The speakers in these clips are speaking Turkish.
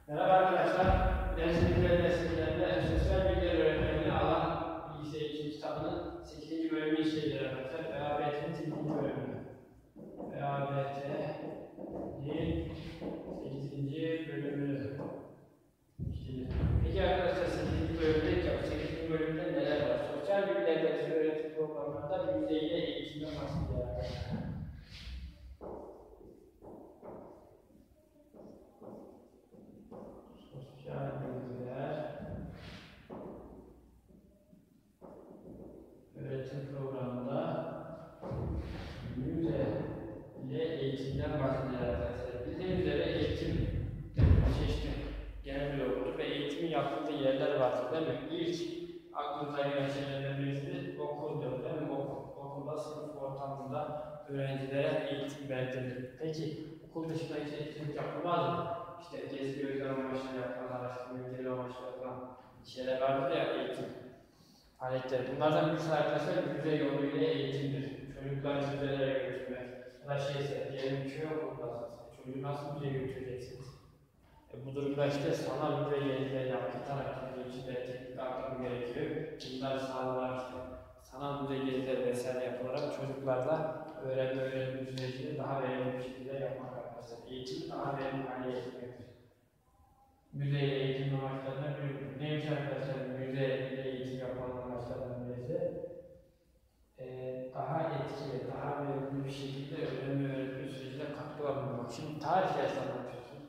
Merhaba arkadaşlar, dersliklerinde sosyal bilgiler öğretmenliği alan bilgisayar eğitim kitabının 8. bölümü işleyeceğiz arkadaşlar. VABT'nin 8. bölümü. VABT'nin 8. bölümü işleyeceğiz. Peki arkadaşlar 8. bölümde bu 8. bölümde neler var? Sosyal bilgiler dersi öğretim programlarında yüzeyle eğitimden bahsediyor arkadaşlar. Sosyal bilgiler öğretim programında yüze ile eğitimden bahsediyor arkadaşlar. Bildiğiniz üzere eğitim çeşitli genel bir okuldur ve eğitimin yapıldığı yerler vardır değil mi? İlk aklınıza gelen şeylerden birisi okuldur değil mi? Okulda sınıf ortamında öğrencilere eğitim verilir. Peki okul dışında hiç eğitim yapılmaz mı? İşte gezi gözlem amaçlı yapılan, araştırma yöntemi amaçlı yapılan şeyler vardır ya, eğitim faaliyetleri. Bunlardan birisi arkadaşlar yüze yoluyla eğitimdir. Çocuklar müzelere götürmek ya da diyelim köy okulundasınız. Çocuğu nasıl müzeye götüreceksiniz? Bu durumda işte sanal müze yenileri yaptırarak içinde teknik aktarım gerekiyor. Bunlar sağlanan işte sanal müze gezileri vesaire yapılarak çocuklarla öğrenme sürecini daha verimli bir şekilde yapmak arkadaşlar. Eğitimi daha verimli hale getirmektir. Müze eğitim amaçlarına bir neymiş arkadaşlar? Müze eğitim yapmanın amaçlarından birisi daha etkili, daha verimli bir şekilde öğrenme sürecine katkılar bulunmak. Şimdi tarih dersini anlatıyorsunuz.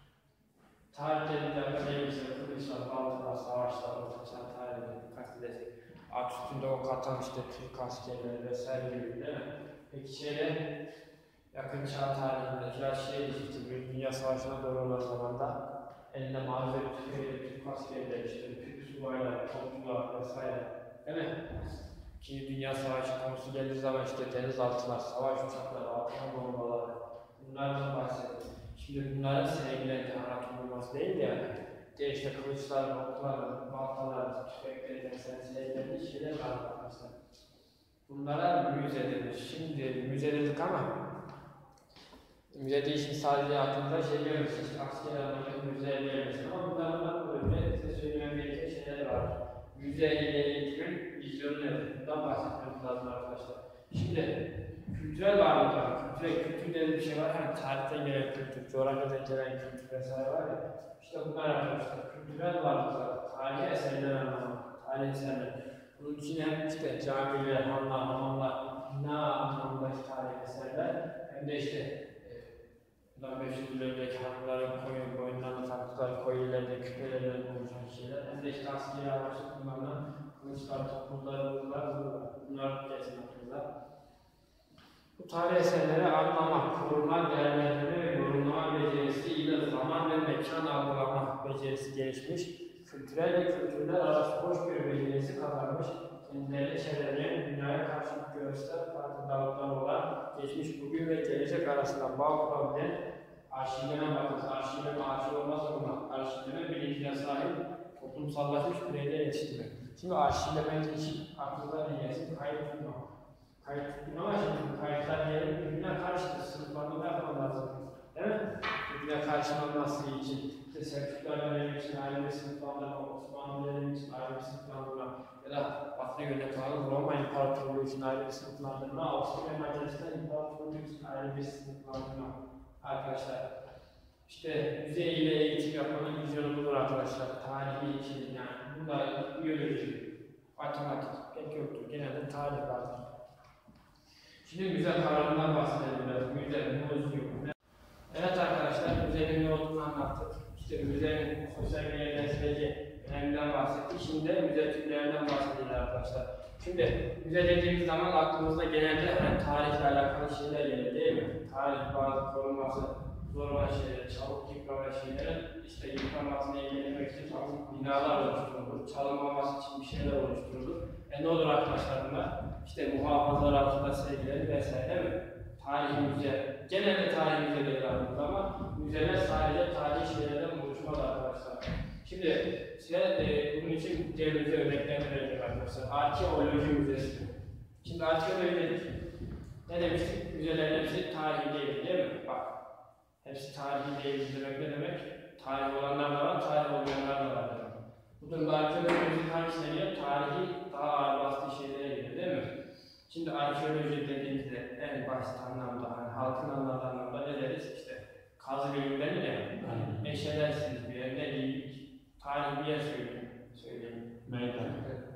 Tarih dediğinde arkadaşlar kılıçlar, baltalar, savaşlar, ortaçağ tarihleri, birkaç desek. At üstünde ok atan işte Türk askerleri vesaire gibi değil mi? Peki yakın çağ tarihinde biraz işte bir dünya savaşına doğru olan zamanda eline marifet tüfeğiyle Türk askerleri, işte Türk subaylar, topçular vesaire değil mi? İkinci Dünya Savaşı konusu geldiği zaman işte denizaltılar, savaş uçakları, atom bombaları, bunlardan bahsediyor. Şimdi bunların sergilendiği anlatılması değil yani. İşte kılıçlar, oklar, baltalar, tüfekler vesaire sergilendiği şeyler var arkadaşlar. Bunlara müze denir. Şimdi müze dedik ama müze deyişin sadece aklınıza gelmesin, işte asker anlamında müzeye gelmesin ama bunlardan böyle size söylemem gereken şeyler var. Müze ile eğitimin vizyonu nedir? Bundan bahsetmemiz lazım arkadaşlar. Şimdi kültürel varlıklar, kültür dediği bir şey var. Hani tarihten gelen kültür, coğrafyadan gelen kültür vesaire var ya. İşte bunlar arkadaşlar kültürel varlıklar, tarihi eserler anlamında, tarihi eserler. Bunun için hem işte camiler, hanlar, hamamlar, bina anlamındaki tarihi eserler hem de işte bundan 500 yıl önceki hanımların boyunlarını taktıkları koyularında, küpelerden oluşan şeyler hem de işte askeri amaçlı kullanılan kılıçlar, topuzlar, bunlar kesinlikle. Bu tarih eserleri anlama, koruma, değerlendirme ve yorumlama becerisi ile zaman ve mekan algılama becerisi gelişmiş, kültürel ve kültürler arası hoşgörü becerisi kazanmış, kendilerine çevreleyen dünyaya karşı görüşler farkındalıklar olan, geçmiş, bugün ve gelecek arasında bağ kurabilen, arşivleme bakın, arşivleme olmazsa buna, arşivleme bilincine sahip, toplumsallaşmış bireyler yetiştirmek. Şimdi arşivlemek için aklınıza ne gelsin? Kayıt tutma. Kayıt tutma ama şimdi kayıtlar yerin birbirine karşıtır, sınıflandırma yapmam lazım. Değil mi? Birbirine karşılanması için, işte Selçuklar dönemi için ayrı bir sınıflandırma, Osmanlı dönemi için ayrı bir sınıflandırma, ya da Batı'ya yönetilen Roma İmparatorluğu için ayrı bir sınıflandırma, Avusturya Macaristan İmparatorluğu için ayrı bir sınıflandırma. Arkadaşlar, işte müze ile eğitim yapmanın vizyonu budur arkadaşlar. Tarihi için yani. Bunlar biyoloji, matematik pek yoktur. Genelde tarih vardır. Şimdi müze kavramından bahsedelim biraz. Müze, muzeum. Evet arkadaşlar, müzenin ne olduğunu anlattık. İşte müzenin sosyal bilgilerden süreci öneminden bahsettik. Şimdi de müze türlerinden bahsedelim arkadaşlar. Şimdi müze dediğimiz zaman aklımızda genelde hani tarihle alakalı şeyler gelir değil mi? Tarih, bazı korunması zor olan şeyler, çabuk yıpranan şeyler, işte yıpranmasını engellemek için binalar oluşturulur, çalınmaması için bir şeyler oluşturulur. Ne olur arkadaşlar bunlar? İşte muhafazalar altında sergileri vesaire mi? Tarihi müze, genelde tarihi müzeleri aklımızda ama müzeler sadece tarihi şeylerden oluşmaz arkadaşlar. Şimdi size bunun için diğer müze örneklerini vereceğim arkadaşlar. Arkeoloji müzesi. Şimdi arkeoloji nedir? Ne demiştik? Müzelerin hepsi tarihi değil mi? Bak. Hepsi tarihi değil demek ne demek? Tarih olanlar da var, tarih olmayanlar da var. Bu durumda arkeoloji hangisine geliyor? Tarihi daha ağır bastığı şeylere geliyor değil mi? Şimdi arkeoloji dediğimizde en basit anlamda, hani halkın anladığı anlamda ne deriz? İşte kazı bilimleri de eşelersiniz bir yer, ne diyeyim? Tarihi bir yer söyleyeyim. Meydan.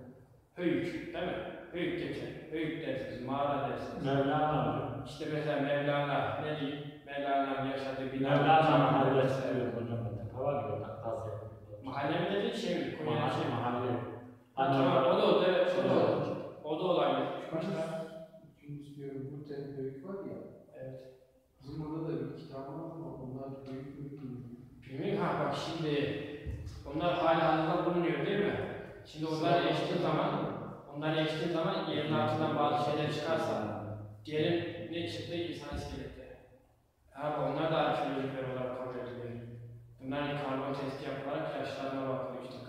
Höyük, değil mi? Höyük geçer. Höyük dersiniz, mağara dersiniz. Mevlana hocam. İşte mesela Mevlana, ne diyeyim? Mevlana'nın yaşadığı bina. Mevlana mahallesi diyor hocam. Var ya orada kaz yapıyor. Mahalle mi dediğin şey mi? Konya şey mi? Mahalle. Tamam, o da oldu, evet, o da oldu. O da olabilir. Başka? Çünkü diyorum bu tane büyük var ya. Evet. Bizim orada da bir kitap var ama onlar büyük büyük değil. Bilmiyorum, ha bak şimdi, onlar hala hazırda bulunuyor değil mi? Şimdi onları eşittiği zaman yerin altından bazı şeyler çıkarsa, diyelim ne çıktı? İnsan iskeleti. Ha onlar da arkeolojikler olarak kabul ediliyor. Bunların karbon testi yapılarak yaşlarına bakılıyor. İşte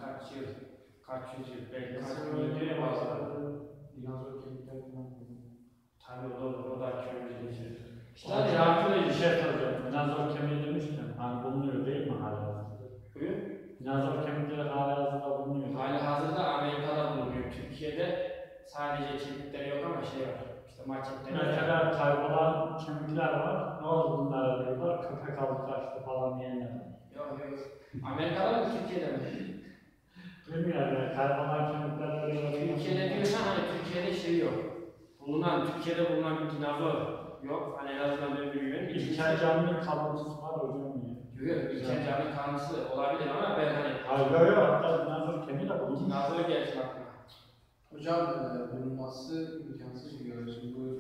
kaç yüz yıl, belki kaç bin yıl diye bazıları. Dinozor kemikler falan. Tabii o da arkeoloji geçiyor. İşte Hadi hadi arkeoloji bir şey soracağım. Dinozor kemiği demişken, hani bulunuyor değil mi hala hazırda? buyur. Dinozor kemikleri hala hazırda bulunuyor. Hali hazırda Amerika'da bulunuyor. Türkiye'de sadece kemikleri yok ama şey var. İşte maketleri. Mesela kaybolan kemikler var. Ne oldu bunlara diyorlar? Köpek alıp kaçtı falan diyenler. Yok. Amerika'da mı Türkiye'de mi? Bilmiyorum ya, kaybolan kemikler öyle. Türkiye'de diyorsan hani Türkiye'de şey yok. Türkiye'de bulunan bir dinozor yok. Hani en azından ben bilmiyorum. İlkel canlı kalıntısı var hocam ya. Yok, ilkel canlı kanlısı olabilir ama ben hani Hayır yok, hatta dinozor kemiği de bulunmuş. dinozor gelsin aklıma. Hocam bulunması imkansız bir göre. Şimdi bu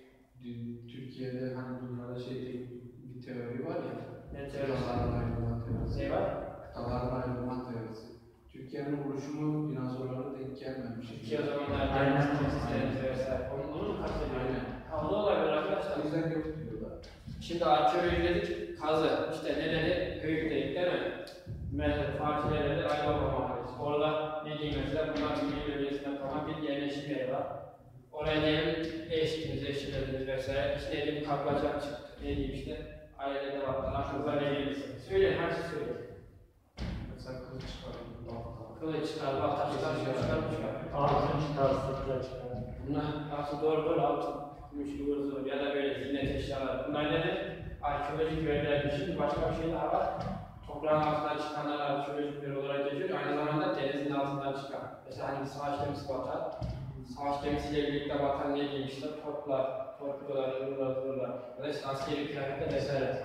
Türkiye'de hani bunlara bir teori var ya. Ne teorisi? Kıtaların ayrılma teorisi. Ne var? Kıtaların ayrılma teorisi. Türkiye'nin oluşumu dinozorlara denk gelmemiş. Türkiye o zamanlar Aynen. deniz tesislerimize vesaire. Onu mu kastediyor? Aynen. Ha, o da olabilir arkadaşlar. O yüzden yok diyorlar. Şimdi arkeoloji dedik, kazı. İşte nedeni höyük dedik değil mi? Mesela Fatih Devleti Aybaba Mahallesi. Orada ne diyeyim mesela bunlar bir bölgesinde kalan bir yerleşim yeri var. Oraya diyelim eşitlediniz vesaire. İşte elim kaplıca çıktı. Ne diyeyim işte ailede var. Aklınıza ne gelirse. Söyleyin, her şey söyleyin. Mesela kılıç çıkarıyor. Kılıç çıkar, balta çıkar. Altın çıkar, sıkla çıkar. Bunlar aslında doğru altın, gümüş, ıvır ya da böyle ziynet eşyalar. Bunlar nedir? Arkeolojik görevler. Şimdi başka bir şey daha var. Toprağın altından çıkanlar arkeolojikleri olarak geçiyor. Aynı zamanda denizin altından çıkan. Mesela hani savaş gemisi batar. Savaş gemisiyle birlikte batan ne diyeyim işte toplar, torpidolar, ıvırlar. Ya da işte askeri kıyafetler vesaire.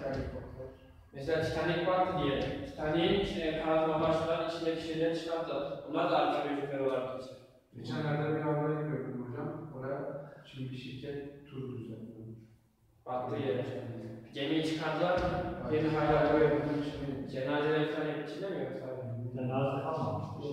Mesela Titanic battı diyelim. Titanic'in içine kazma başlar, içindeki şeyleri çıkarttılar. Bunlar da arkeolojikler olarak geçiyor. Geçenlerde bir haber gördüm hocam. Oraya şimdi bir şirket tur düzenliyormuş. Battığı yere. Gemiyi çıkardılar, gemi hala böyle cenazeler falan hep içinde mi yoksa? Cenaze kalmamıştı.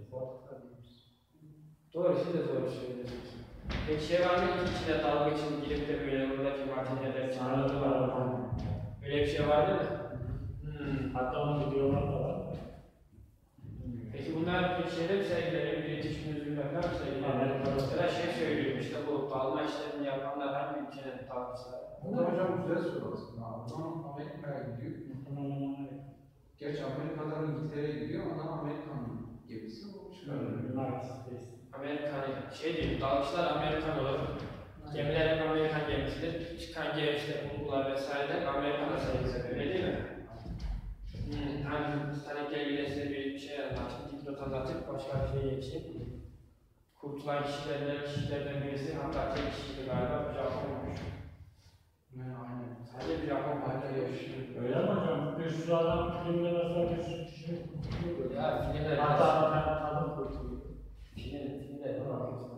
Doğru, şimdi de doğru söylüyorsun. Peki şey var mı ki içine dalga için girip de böyle oradaki makineler çıkardılar? Öyle bir şey var değil mi? Hatta onun videolar da var. Peki bunlar peki şeyde mi sergileniyor? Bir yetişkin üzümler falan mı sergileniyor? Mesela şey söylüyorum işte bu dalma işlerini yapanlar hangi ülkeden dalmışlar? Bu da hocam güzel soru aslında. Adam Amerika'ya gidiyor. Gerçi Amerika'dan İngiltere'ye gidiyor. Adam Amerikan gemisi. O çıkarıyor. Amerikan, şey diyeyim, dalgıçlar Amerikan olur. Gemiler hep Amerikan gemisidir. Çıkan gemi işte bulgular vesaire Amerikan'a sergilenir, öyle değil mi? Hani Titanic'le ilgili size bir şey anlatayım, dipnot anlatıp başka bir şeye geçeyim. Kurtulan kişilerden birisi, hatta tek kişiydi galiba, Japon'muş. Aynen. Sadece bir Japon Hala yaşıyor. Öyle mi hocam? Bir sürü adam filmde mesela bir sürü kişi kurtuluyor. Ya filmler Hatta adam kurtuluyor. filmler ne bakıyorsun?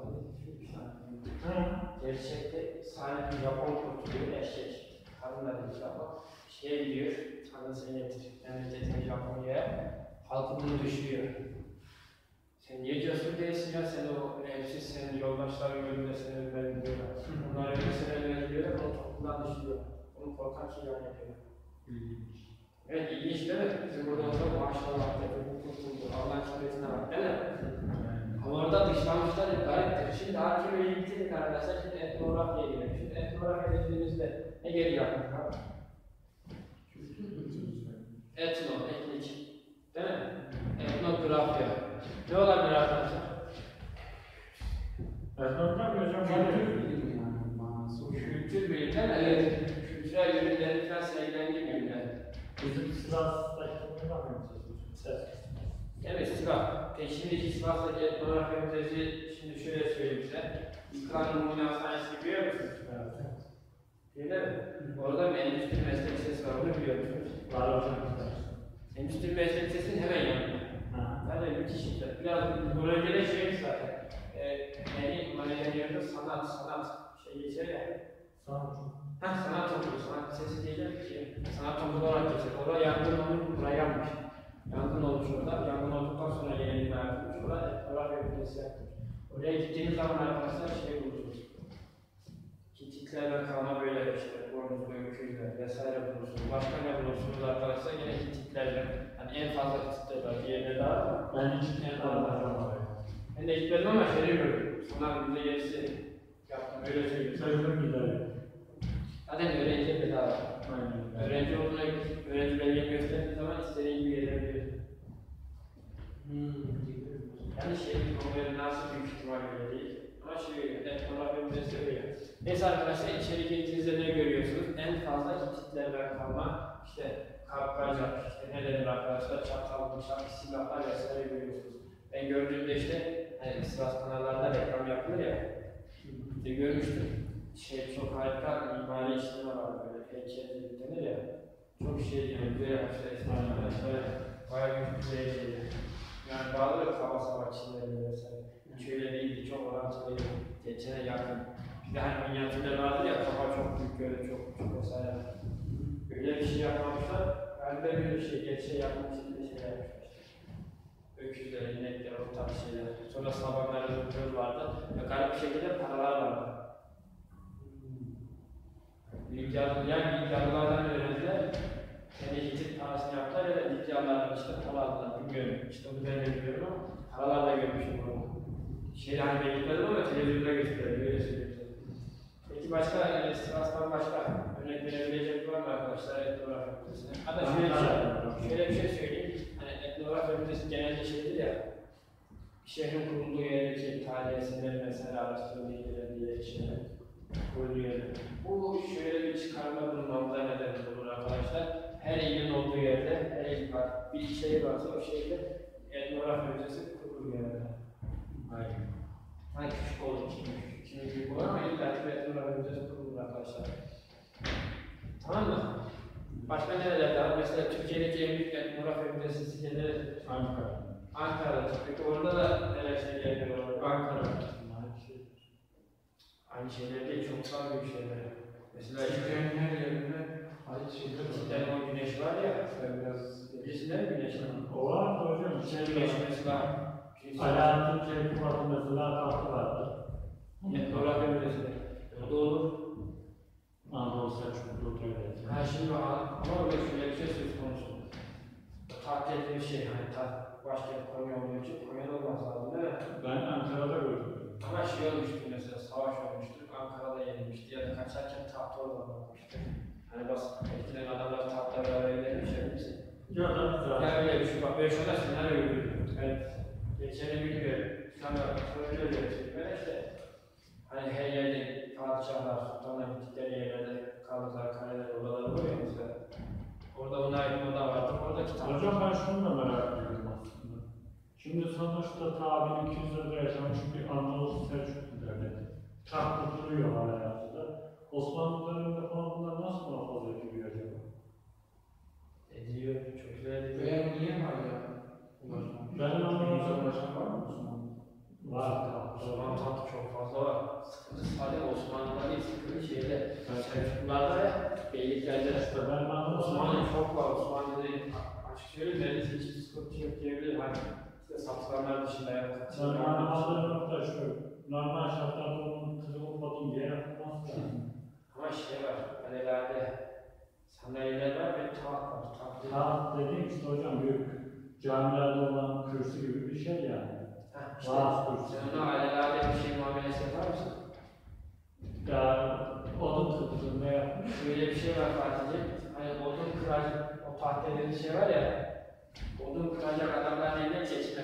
Gerçekte sahip bir Japon kurtuluyor, eşek. Kadınlar bir Japon. Şeye gidiyor, tanrısını getir, memleketine Japonya'ya. Halkı bunu düşürüyor. Sen niye cesur değilsin ya, sen o evsiz, senin yoldaşların önünde seni ölmeli diyorlar. Bunlar önünde seni ölmeli diyorlar, onu toplumdan düşürüyor. Onu korkak ilan ediyorlar. Evet, ilginç değil mi? Bizim burada olsa maşallah bu kurtuldu, Allah'ın hikmetine bak değil mi? Ama orada dışlanmışlar gariptir. Şimdi arkeoloji bitirdik arkadaşlar, şimdi etnografyaya girelim. Şimdi etnografya dediğimizde ne geliyor aklına? Kültür Etno, etnik. Değil mi? Etnografya. Ne olabilir arkadaşlar? Etnografya hocam Kültür bilimi yani manası o. Kültür bilimler, evet. Kültürel ürünlerin falan sergilendiği bilimler. bizim Sivas'taki ne yapıyorsunuz? Ses. Evet, Sivas. Şimdiki Sivas'taki etnografya müzesi, şimdi şöyle söyleyeyim size. İkram Numune Hastanesi biliyor musunuz? Evet. Değil mi? Orada bir endüstri meslek lisesi var, onu biliyor musunuz? Var hocam. Endüstri meslek lisesinin hemen yanında. Yani müthiş işler. Biraz bölgede şey zaten. Yani sanat şey geçer ya. Sanat topluluğu, sanat lisesi diyeceğim ki sanat topluluğu olarak geçer. Orada yangın olmuş, buraya yanmış. Yangın olmuş orada. Yangın olduktan sonra yeni bina yapılmış. Orada etnografya müzesi yapmış. Oraya gittiğiniz zaman arkadaşlar şey bulursunuz. Hititlerden kalma böyle işte boynuzlu öküzler vesaire bulursunuz. Başka ne bulursunuz arkadaşlar? Yine Hititlerden. Yani en fazla Hititler var. Diğerleri daha var. Ben hiç en fazla. Ben de gitmedim ama şeyi gördüm. Sonra bize gerisi yaptım. Öyle söyleyeyim. Sözüm giderim. Zaten öğrenci bedava. Aynen. Öğrenci olduğuna öğrenci belgeyi gösterdiği zaman istediğin gibi gelebiliyor. Yani şey, o nasıl büyük ihtimal öyle değil. Ama şey, etnografya müzesi öyle. Neyse arkadaşlar, içerik eğitiminizde ne görüyorsunuz? En fazla Hititlerden kalma, işte kapkacak, işte ne denir arkadaşlar, çatal, bıçak, silahlar vesaire görüyorsunuz. Ben gördüğümde işte, hani Sivas kanallarında reklam yapılır ya, işte görmüştüm. Şey çok harika mimari işlemi var böyle, heykel denir ya. Çok şey yani, güzel yapmışlar İsmail'den, bayağı güzel şeyler. Yani bazıları kaba savaş çizimleri vesaire. Hiç öyle değildi, çok orantılıydı, geçene yakın. Bir de hani minyatürler vardı ya, kafa çok büyük böyle çok vesaire. Öyle bir şey yapmamışlar, galiba böyle bir şey, geç şey yapmak için de şeyler yapmışlar. Öküzler, inekler, o tarz şeyler. Sonra sabanlarda göz vardı ve garip bir şekilde paralar vardı. Yani Lidyalılardan öğrendiler. Yani Hitit parasını yaptılar ya da Lidyalılardan işte para aldılar, bilmiyorum. İşte onu ben de bilmiyorum ama paralar da görmüşüm orada. Şeyde hani ben gitmedim ama televizyonda gösteriyor, öyle söyleyeyim. Peki başka, yani Sivas'tan başka örnek verebilecek var mı arkadaşlar etnografya müzesine? Hatta şöyle bir şey söyleyeyim. Hani etnografya müzesi genelde şeydir ya, şehrin kurulduğu yerdeki tarihi eserleri mesela araştırma ilgilendiği şeyler koyuluyor. Bu şöyle bir çıkarma bulmamıza neden olur arkadaşlar. Her ilin olduğu yerde, her il var. Bir şey varsa o şeyde etnografya müzesi kurulur yani. Aynen. Hani küçük olur, kimi büyük olur ama illa ki etnografya müzesi kurulur arkadaşlar. Tamam mı? Başka nerelerde var? Mesela Türkiye'deki en büyük etnografya müzesi neresi? Ankara. Ankara'da. Peki orada da neler şeyler var? Ankara. Aynı şeyler değil, çok daha büyük şeyler. Mesela Türkiye'nin her yerinde ayet şeyler cidden o güneş var ya, biraz birisinde mi güneş var? O var da hocam. Güneş mesela, Alaaddin Keykubat'ın mesela tahtı vardı. etnografya müzesinde. O da olur. Anadolu Selçuklu Devleti. Ha şimdi ama öyle şöyle bir şey söz konusu. Takdir ettiğim şey, hani başkent Konya olduğu için Konya'da olması lazım değil mi? Ben Ankara'da gördüm. Ama şey olmuştu mesela, savaş olmuştu, Ankara'da yenilmişti ya da kaçarken tahta oradan bakmıştı. Hani eskiden adamlar tahtla beraber gidermiş ya bilirsin. Ya da güzel. Ya öyle bir şey bak, ben şöyle senaryo görüyorum. Evet. Geçeni bilmiyorum. Sana öyle öğretiyor. Ben işte hani her yerde padişahlar, sultanlar gittikleri yerlerde kalırlar, kaleler, odalar oluyor ya mesela. Orada ona ait oda vardır, orada kitap. Hocam ben şunu da merak ediyorum aslında. Şimdi sonuçta ta 1200 yılda yaşamış bir Anadolu Selçuklu Devleti. Tahtta duruyor hala hayatında. Osmanlı döneminde falan bunlar nasıl muhafaza ediliyor acaba? Ediliyor, çok güzel ediliyor. veya niye var ya? Ben anlamadım. Ulaşan var mı Osmanlı? Var. Osmanlı tahtı çok fazla var. Sıkıntı sadece Osmanlı'da değil, sıkıntı şeyde. Selçuklularda ya, beyliklerde. İşte ben anlamadım. Osmanlı çok var, Osmanlı değil. Açık söyleyeyim, neredeyse hiçbir sıkıntı yok diyebilirim. Hani işte satılanlar dışında ya. Ben anlamadığım nokta şu. Normal şartlarda onun kırılıp odun diye yapılmaz lazım. Ama şey var, alelade sandalyeler var ve taht var. Taht dediğim işte hocam büyük camilerde olan kürsü gibi bir şey yani. İşte, Vaaz kürsü. sen ona alelade bir şey muamelesi yapar mısın? Ya odun kırılır ne yapmış? Şöyle bir şey var Fatih'ciğim. Hani odun kıracak, o taht dediğiniz şey var ya, odun kıracak adamların eline geçmez.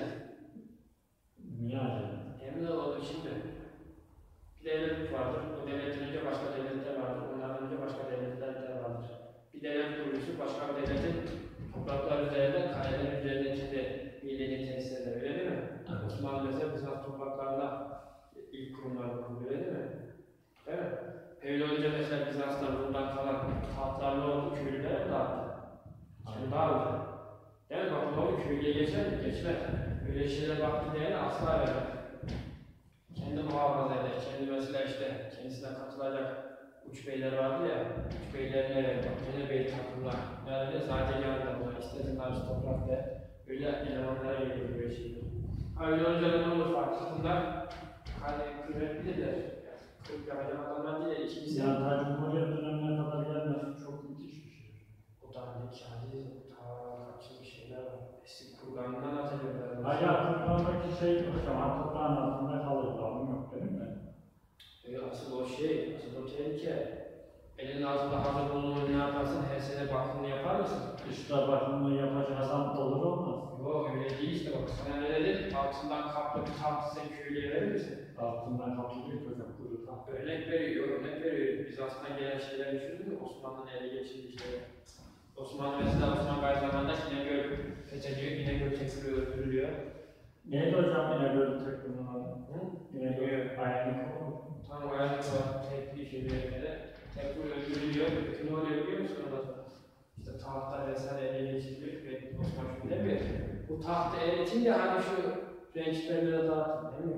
Niye acaba? Emin olun şimdi. Bir devlet vardır, o devletten önce başka devletler vardır, onlardan önce başka devletler vardır. Bir devlet kurucusu başka bir devletin topraklar üzerinde, kaleler üzerinde birliğini tesis eder, öyle değil mi? Evet. Osmanlı mesela Bizans topraklarında ilk kurumlar kuruldu, öyle değil mi? Değil mi? Öyle olunca mesela Bizans'tan bundan kalan tahtlarla oldu, köylülere dağıttı. Şimdi dağıldı. Değil mi? Bak doğru köylüye geçer mi? Geçmez. Öyle şeylere baktı diyene asla vermez. Kendi muhafaza eder. Kendi mesela işte kendisine katılacak uç beyler vardı ya, uç beylerine bak yine bey takımlar. Yani sadece yanında bunlar, istediğinler toprak ve öyle elemanlara geliyor böyle şeyler. Öyle olunca ne olur farklı bunlar hani kıymetlidirler. Kırık yapacak adamlar değil, ikincisi. Yani ta Cumhuriyet dönemine kadar gelmesi çok müthiş bir şey. O da hani kendi kaçın şeyler var. Eski kurganından atacaklar. Hala Kur'an'daki şey hocam, toprağın altında kalır, bağım yok değil mi? Asıl o şey, asıl o tehlike. Elin altında hazır bulunur ne yaparsın, her sene bakımını yapar mısın? Dışta bakımını yapacaksan olur olmaz. Yok öyle değil işte bak sana ne dedim, altından kaplı bir taht sen köylüye verir misin? Altından kapılıyor ki hocam, kuru taht. Örnek veriyor, örnek veriyor. Bizans'tan gelen şeyler düşündün mü? Osmanlı'nın ele geçirdiği şeyler. Osmanlı mesela Osman Gazi zamanında İnegöl fethediyor, İnegöl tekrar öldürülüyor. Neydi hocam İnegöl takımının adı? İnegöl. Ayaklık o. Tam ayakta tekli şeylerinde tekrar öldürülüyor. Ne oluyor biliyor musun orada? İşte tahtlar vesaire ele geçiriliyor ve Osman şunu demiyor. Bu tahtı eritin de hani şu rençberlere dağıtın değil mi?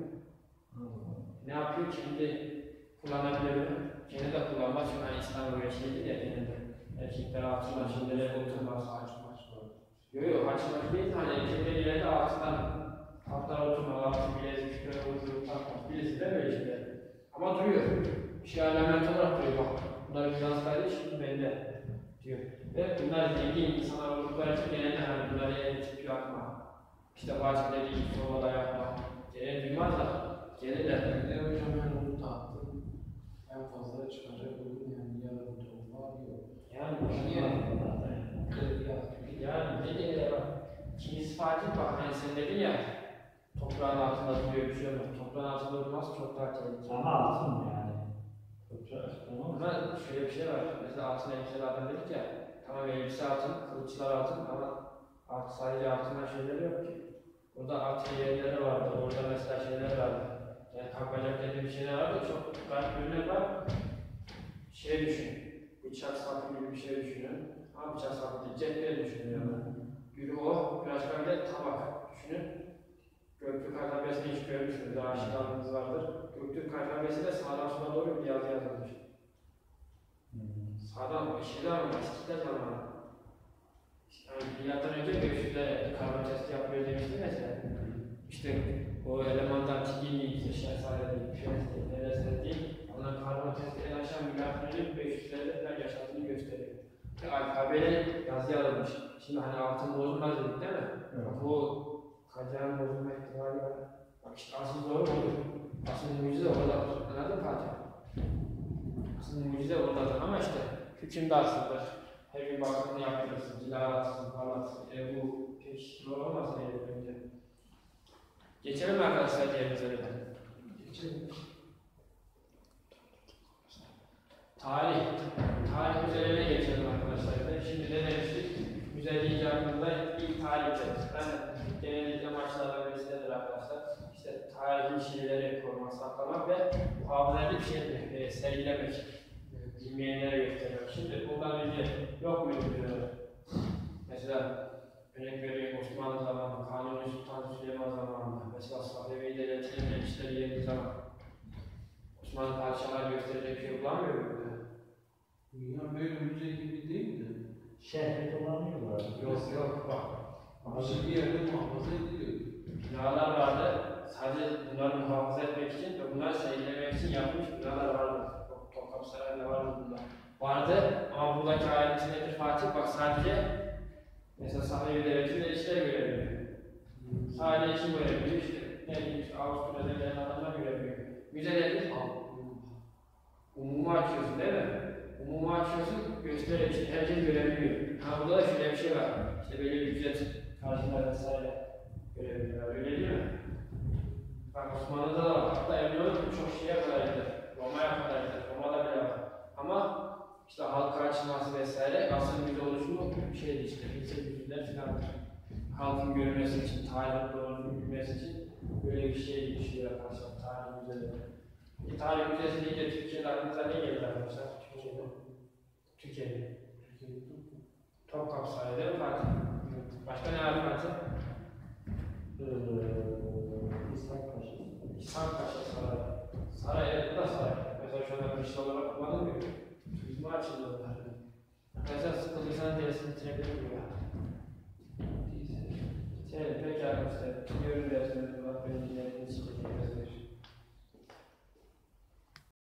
Ne yapıyor? Kendi kullanabiliyor mu? Kendi de kullanmaz. Çünkü hani İslam böyle şeydir ya genelde. Erkekler altından şeylere oturmaz. Yok haçmaç değil. Hani erkekler ileride altından tahtlara oturmaz. Altı bilezik, şüpheli oturup takmaz. Birisi de böyle şeyler. Ama duruyor. Bir şey alamet olarak duruyor bak. Bunlar Bizans'taydı, şimdi bende diyor. Ve bunlar zengin insanlar oldukları için genelde hani bunları eritip yapma. İşte bahçede değil, sobada yapma. Genel duymaz da gelirler. Ne hocam ben onu taktım. En fazla çıkacak uygun yani yarın tohumlar yok. Yani Niye? yani dediğin de bak. İkincisi Fatih bak hani sen dedin ya toprağın altında duruyor bir şey olmaz. Toprağın altında durması çok daha tehlikeli. Ama altın yani. Toprak tamam. Ama şöyle bir şey var. Mesela altın elbiseli adam dedik ya. Tamam elbise altın, kılıçlar altın ama sadece altından şeyleri yok ki. Burada altın yerleri vardı. Orada mesela şeyler vardı. Yani kalkacak dediğim şeyler vardı. Çok garip ürünler var. Şey düşün. Bıçak sapı gibi bir şey düşünün. Ama bıçak sapı değil. Cepleri düşünün yani. Biri o, biraz böyle tabak düşünün. Göktürk alfabesini hiç görmüşsünüz. Daha aşağılarınız vardır. Göktürk alfabesi de sağdan sola doğru bir yazı yazılmış. Sağdan o şeyler ama eskide zamanı. Yani milattan önce 500'de karma testi yapıyor demişti mesela. İşte o elemanlar Tigin değil, Şehzade değil, Prens değil, Neresler değil. Onların karma testi en aşağı milattan önce 500'lerde falan yaşadığını gösteriyor. Ve alfabeyle yazı yazılmış. Şimdi hani altın bozulmaz dedik değil mi? Evet. Bu kacağın bozulma ihtimali var. Bak işte asıl doğru olur. Asıl mucize orada. Anladın Fatih? Asıl mucize oradadır ama işte hükümdarsındır. Her gün bakımını yaptırırsın, cilalatsın, parlatsın. Bu pek zor olmasın önce. Geçelim arkadaşlar diğer üzerinden. Geçelim. Tarih. Tarih üzerine geçelim arkadaşlar. Şimdi ne demiştik? Müze deyince aklımda ilk tarihçe. Ben genellikle maçlardan birisidir arkadaşlar. İşte tarihi şeyleri korumak, saklamak ve muhafaza bir şey sergilemek. Bilmeyenlere gösteriyor. Şimdi bundan önce yok muydu diyorlar. Mesela örnek veriyorum Osmanlı zamanında, Kanuni Sultan Süleyman zamanında, mesela Safevi Devleti'nin elçileri geldiği zaman Osmanlı padişahlar gösterecek bir şey bulamıyor mu? Ya böyle müze gibi değil mi? Şehri kullanıyorlar. Yok bak. Ama bir yerde muhafaza ediliyor. Binalar vardı, sadece bunları muhafaza etmek için ve bunları sergilemek için yapmış binalar vardı. Topkapı Sarayı'nda vardı bunlar. Vardı ama buradaki ayrıntı nedir Fatih? Bak sadece mesela Safevi Devleti'nin elçileri görebiliyor. Sadece kim görebiliyor işte. Ne bileyim işte Avusturya'da gelen adamlar görebiliyor. Müzeleri umumu açıyorsun değil mi? mumu açıyorsun, gösteriyor işte herkes görebiliyor. Ha burada da şöyle bir şey var. İşte böyle bir ücret karşında vesaire görebiliyorlar. Öyle değil mi? Bak Osmanlı'da da var. Hatta emin olun çok şeye kadar gider. Roma'ya kadar gider. Roma'da bile var. Ama işte halka açılması vesaire asıl bir oluşumu şeydi işte 1800'ler filandır. Halkın görmesi için, tarihin doğruluğunu bilmesi için böyle bir şey düşünüyor arkadaşlar. Tarih üzerinde. Tarih müzesi deyince Türkiye'de aklınıza ne gelir arkadaşlar? Türkiye'de. Topkapı Sarayı değil mi Fatih? Başka ne var Fatih? İshak Paşa Sarayı. Saray evet bu da saray. Mesela şu anda kışla olarak kullanılmıyor. Turizme açıldı onlar. Mesela sıkıldıysanız derisini bitirebilir mi ya? Peki arkadaşlar. Görün derslerinizi bak. Benim dinlerinizi çekeceğim.